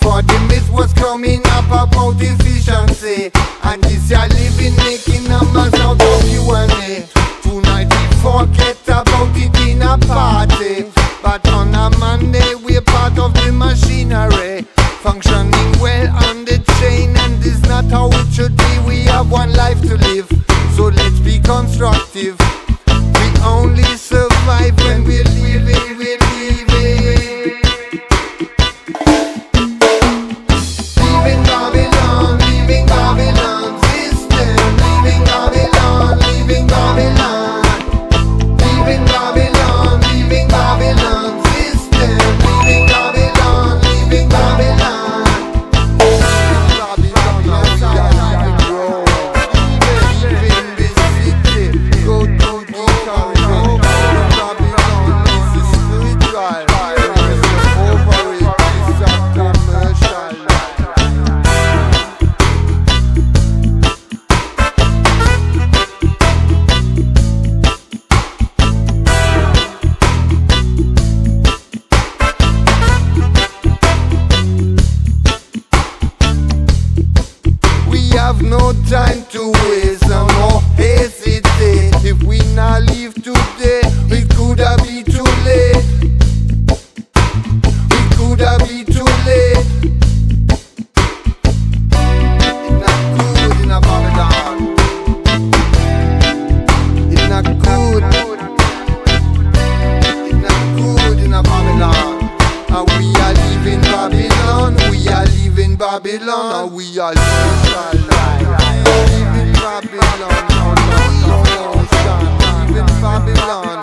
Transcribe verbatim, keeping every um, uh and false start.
For the myth was coming up about efficiency, and this year living making numbers out of you and me. Tonight we forget about the dinner party, but on a Monday we're part of the machinery, functioning well on the chain, and this not how it should be. We have one life to live, so let's be constructive. We only survive when we're living, we're living. Leaving Babylon, leaving Babylon system. Leaving Babylon, leaving Babylon. Leaving Babylon, leaving Babylon system. Leaving Babylon, leaving Babylon. Leaving this city, go to the corridor. Babylon, this is spiritual. Over it, this is commercial. We have no time to waste and no hesitate. If we not leave today, it could have been too late. It could have been too late. It's not good in a Babylon. It's not good. It's not good in a Babylon. And we are leaving Babylon. We are leaving Babylon. And we are leaving Babylon. Leaving Babylon. Leaving Babylon.